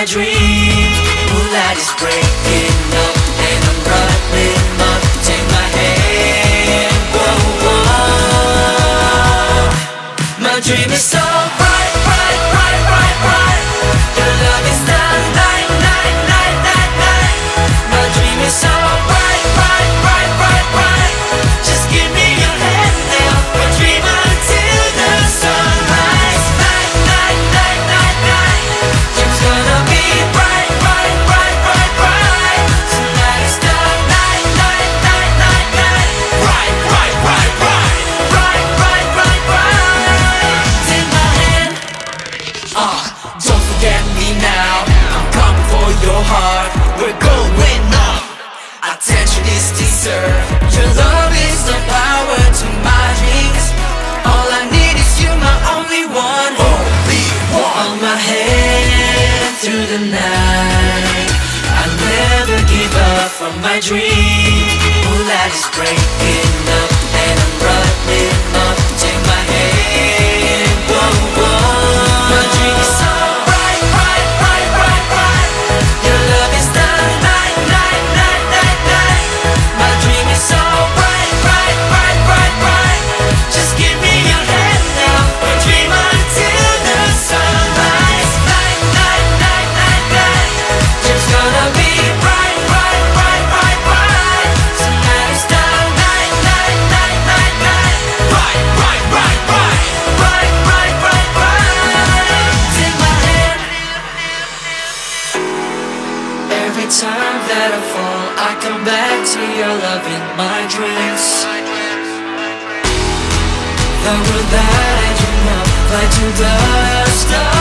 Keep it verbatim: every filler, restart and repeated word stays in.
my dream. Moonlight is breaking up and I'm running up. Take my hand, whoa, whoa. My dream is so bright, bright, bright, bright, bright. Your love is the light, light, light, light, light. My dream is so bright, bright, bright, bright, bright. Just give me your hand now. We dream until the sunrise. Light, light, light, light, light. Dream's gonna be bright, bright, bright, bright, bright. Tonight is the night, night, night, night, night. Bright, bright, bright, bright. Bright, bright, bright, bright. Take my hand. Uh, don't forget me now. I'm coming for your heart. We're going up. Attention is deserved. Your love is the power to my dreams. All I need is you, my only one. Only one. Hold my hand through the night. I'll never give up from my dream. Moonlight is breaking up and I'm running up. Take my hand, whoa, whoa. My dream is so bright, bright, bright, bright, bright. Your love is the light, light, light, light, light. My dream is so bright, bright, bright, bright, bright. Just give me your hand now. We dream until the sunrise. Light, light, light, light, light. Dream's gonna be bright, bright, bright, bright, bright. Tonight is the night, night, night, night, night. Bright, bright, bright, bright. Bright, bright, bright, bright. Take my hand. Every time that I fall, I come back to your love in my dreams. The world that I dream of, fly to the stars.